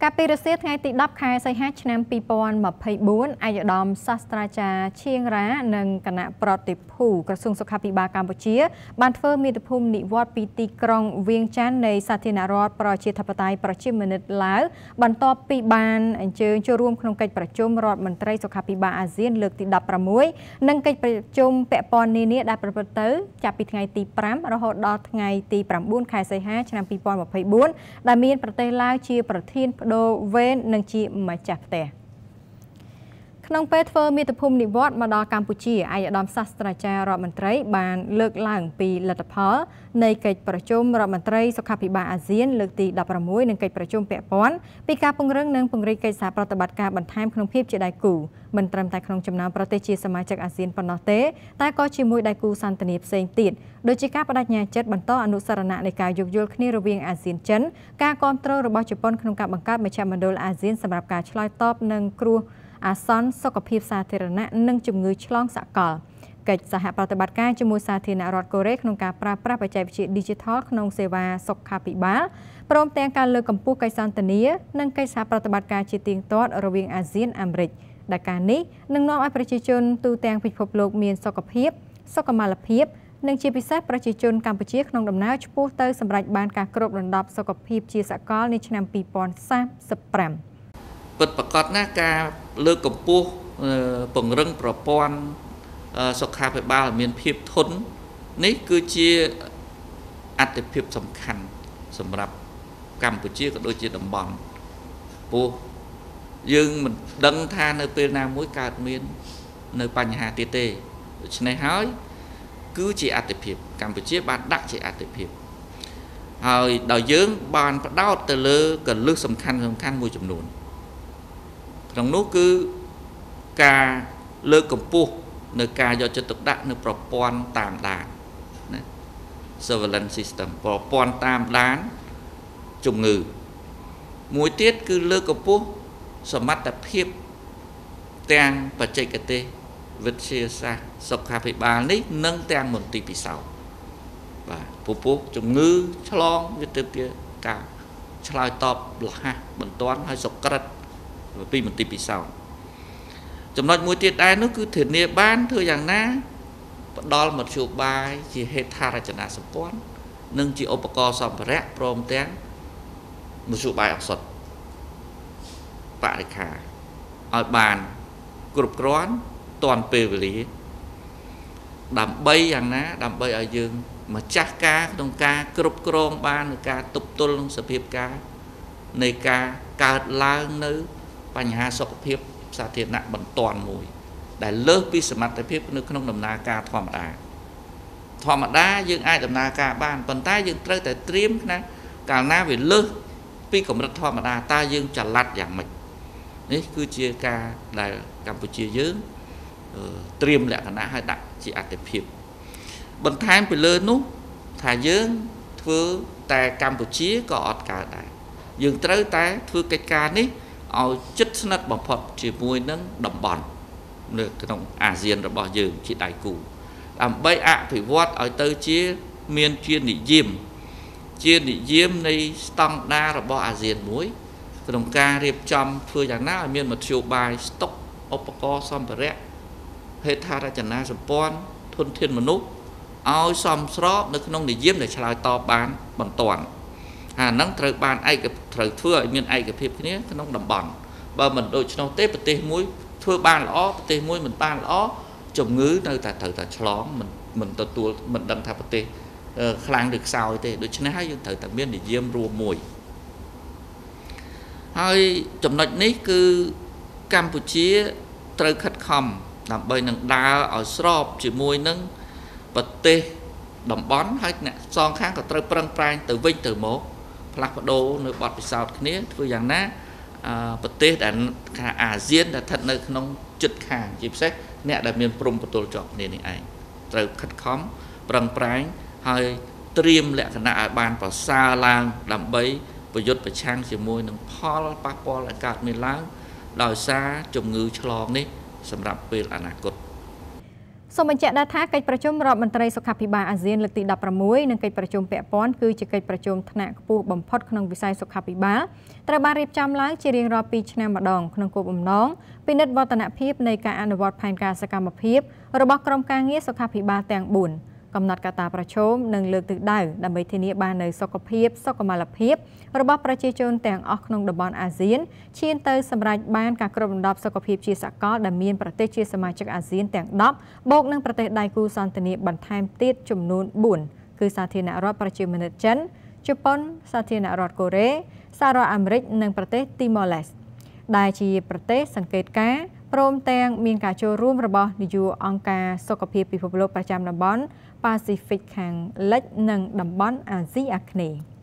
កាពីរសៀលថ្ងៃទី10ខែសីហាឆ្នាំ2024អាយដាមសាស្ត្រាចារ្យឈៀងរ៉ានិងគណៈប្រតិភូក្រសួងសុខាភិបាលកម្ពុជាបានធ្វើមាតុភូមិនិវត្តន៍ពីទីក្រុងវៀងច័ន្ទនៃសាធារណរដ្ឋប្រជាធិបតេយ្យប្រជាមានិតឡាវបន្ទាប់ពីបានអញ្ជើញចូលរួមក្នុងកិច្ចប្រជុំរដ្ឋមន្ត្រីសុខាភិបាលអាស៊ានលើកទី16និងកិច្ចប្រជុំពាក់ព័ន្ធនានាដែលប្រព្រឹត្តទៅចាប់ពីថ្ងៃទី5រហូតដល់ថ្ងៃទី9ខែសីហាឆ្នាំ2024ដែលមានប្រទេសឡាវជាប្រធានបដូរវេននិងជាម្ចាស់ផ្ទះក្នុងពេលធ្វើមាតុភូមិនិវត្តន៍មកដល់កម្ពុជាអាយដាមសាស្ត្រាចារ្យរដ្ឋមន្ត្រីបានលើកឡើងពីលទ្ធផលនៃកិច្ចប្រជុំរដ្ឋមន្ត្រីសុខាភិបាលអាស៊ានលើកទី16និងកិច្ចប្រជុំពាក់ព័ន្ធពីការពង្រឹងនិងពង្រីកកិច្ចសហប្រតិបត្តិការបន្ថែមក្នុងភាពជាដៃគូមិនត្រឹមតែក្នុងចំណោមប្រទេសជាសមាជិកអាស៊ានប៉ុណ្ណោះទេតែក៏ជាមួយដៃគូសន្តិនិកផ្សេងទៀតដូចជាការបដិញ្ញាចិត្តបន្តអនុស្សរណៈនៃការយោគយល់គ្នារវាងអាស៊ានចិនការគាំទ្ររបស់ជប៉ុនក្នុងការបង្កើតមជ្ឈមណ្ឌលអាស៊ានសម្រាប់ការឆ្លើយតបនឹងគ្រោះអាសន្នសុខភាពសាធារណៈនិងជំងឺឆ្លងសកលកិច្ចសហប្រតិបត្តិការជាមួយសាធារណរដ្ឋកូរ៉េក្នុងការប្រើប្រាស់បច្ចេកវិទ្យា Digital ក្នុងសេវាសុខាភិបាលព្រមទាំងការលើកកម្ពស់កិច្ចសន្ទនានិងកិច្ចសហប្រតិបត្តិការជាទៀងទាត់រវាងអាស៊ានអាមេរិកដែលការនេះនឹងនាំឲ្យប្រជាជនទូទាំងពិភពលោកមានសុខភាពសុខុមាលភាពនិងជាពិសេសប្រជាជនកម្ពុជាក្នុងដំណើរឆ្ពោះទៅសម្រេចបានការគ្របដណ្ដប់សុខភាពជាសកលនាឆ្នាំ2035 ពិតប្រាកដណាស់ការលើកកម្ពស់ពង្រឹងប្រព័ន្ធសុខាភិបាលមានភាពធន់នេះគឺជាអត្ថប្រយោជន៍សំខាន់សម្រាប់កម្ពុជាក៏ដូចជាតំបន់ព្រោះយើងមិនដឹងថានៅពេលណាមួយកើតមាននៅបញ្ហាទៀតទេដូច្នេះហើយគឺជាអត្ថប្រយោជន៍កម្ពុជាបានដាក់ជាអត្ថប្រយោជន៍ហើយដល់យើងបានផ្ដោតទៅលើកលឹះសំខាន់មួយចំនួនក្នុងនោះគឺការលើកកម្ពស់នៅការយកចិត្តទុកដាក់នៅប្រព័ន្ធតាមដានណា surveillance system ប្រព័ន្ធតាមដានជំងឺមួយទៀតគឺលើកកម្ពស់សមត្ថភាពទាំងបច្ចេកទេសវិទ្យាសាស្ត្រសុខាភិបាលនេះនិងទាំងមន្ទីរពិសោធន៍បាទពពុះជំងឺឆ្លងវាទៅជាការឆ្លើយតបរហ័សបន្ទាន់ហើយសុក្រិតពីមន្ទីរពិសោធន៍ចំណុចមួយទៀតដែរនោះគឺធានាបានធ្វើយ៉ាងណាផ្ដល់មធ្យោបាយជាហេដ្ឋារចនាសម្ព័ន្ធនិងជាឧបករណ៍សម្ភារៈព្រមទាំងមធ្យោបាយឱសថបរិក្ខារឲ្យបានគ្រប់គ្រាន់ទាន់ពេលវេលាដើម្បីយ៉ាងណាដើម្បីឲ្យយើងម្ចាស់ការក្នុងការគ្រប់គ្រងបាននឹងការទប់ទល់នឹងសភាពការនៃការកើតឡើងនៅបញ្ហាសុខភាពសាធារណៈបន្ទាន់មួយដែលលើសពីសមត្ថភាពនៅក្នុងដំណើរការធម្មតាយើងអាចដំណើរការបានប៉ុន្តែយើងត្រូវតែត្រៀមណាកាលណាវាលើសពីកម្រិតធម្មតាតើយើងចល័តយ៉ាងម៉េចនេះគឺជាការដែលកម្ពុជាយើងត្រៀមលក្ខណៈឲ្យដាក់ជាអត្ថប្រយោជន៍បន្ថែមពីលើនោះថាយើងធ្វើតែកម្ពុជាក៏អត់កើតដែរយើងត្រូវតែធ្វើកិច្ចការនេះឲ្យជិតស្និទ្ធបំផុតជាមួយនឹងតំបន់នៅក្នុងអាស៊ានរបស់យើងជាដៃគូដើម្បីអភិវឌ្ឍឲ្យទៅជាមានជានិយមនៃស្តង់ដាររបស់អាស៊ានមួយក្នុងការរៀបចំធ្វើយ៉ាងណាឲ្យមានមធ្យោបាយស្តុកឧបករណ៍សម្ភារៈហេដ្ឋារចនាសម្ព័ន្ធធនធានមនុស្សឲ្យសមស្របនៅក្នុងនិយមដែលឆ្លើយតបបានបន្ទាន់អាហ្នឹងត្រូវបានត្រូវធ្វើឲ្យមានឯកភាពគ្នាក្នុងតំបន់បើមិនដូច្នោះទេប្រទេសមួយធ្វើបានល្អប្រទេសមួយមិនបានល្អជំងឺនៅតែត្រូវតែឆ្លងមិនទទួលមិនដឹងថាប្រទេសខ្លាំងឬខ្សោយទេដូច្នេះហើយយើងត្រូវតែមាននិយមរួមមួយហើយចំណុចនេះគឺកម្ពុជាត្រូវខិតខំដើម្បីនឹងដើរឲ្យស្របជាមួយនឹងប្រទេសតំបន់ហើយអ្នកសងខាងក៏ត្រូវប្រឹងប្រែងទៅវិញទៅមកផ្លាស់ប្ដូរនៅបទពិសោធន៍គ្នាធ្វើយ៉ាងណាប្រទេសដែលអាស៊ានដែលស្ថិតនៅក្នុងជិតខាងជាពិសេសអ្នកដែលមានព្រំប្រទល់ជាប់គ្នានេះឯងត្រូវខិតខំប្រឹងប្រែងហើយត្រៀមលក្ខណៈឲ្យបានប្រសើរឡើងដើម្បីប្រយុទ្ធប្រឆាំងជាមួយនឹងផលប៉ះពាល់ដែលកើតមានឡើងដោយសារជំងឺឆ្លងនេះសម្រាប់ពេលអនាគតសូមបញ្ជាក់ថាកិច្ចប្រជុំរដ្ឋមន្ត្រីសុខាភិបាលអាស៊ានលើកទី16និងកិច្ចប្រជុំពាក់ព័ន្ធគឺជាកិច្ចប្រជុំថ្នាក់ខ្ពស់បំផុតក្នុងវិស័យសុខាភិបាលត្រូវបានរៀបចំឡើងជារៀងរាល់2ឆ្នាំម្ដងក្នុងគោលបំណងពិនិត្យវឌ្ឍនភាពនៃការអនុវត្តផែនការសកម្មភាពរបស់ក្រុមការងារសុខាភិបាលទាំង4កំណត់កាតាប្រជុំនិងលើកទិសដៅដើម្បីធានាបាននូវសុខភាពសុខុមាលភាពរបស់ប្រជាជនទាំងអស់ក្នុងតំបន់អាស៊ានឈានទៅសម្រេចបានការគ្របដណ្ដប់សុខភាពជាសកលដែលមានប្រទេសជាសមាជិកអាស៊ានទាំង10បូកនឹងប្រទេសដៃគូសន្ទនាបន្ថែមទៀតចំនួន4គឺសាធារណរដ្ឋប្រជាមានិតចិនជប៉ុនសាធារណរដ្ឋកូរ៉េសហរដ្ឋអាមេរិកនិងប្រទេសទីម៉ូឡេសដែលជាប្រទេសសង្កេតការណ៍ព្រមទាំងមានការចូលរួមរបស់នាយកអង្គការសុខភាពពិភពលោកប្រចាំតំបន់ប៉ាស៊ីហ្វិកខាងលិចនិងតំបន់អាស៊ីអាគ្នេយ៍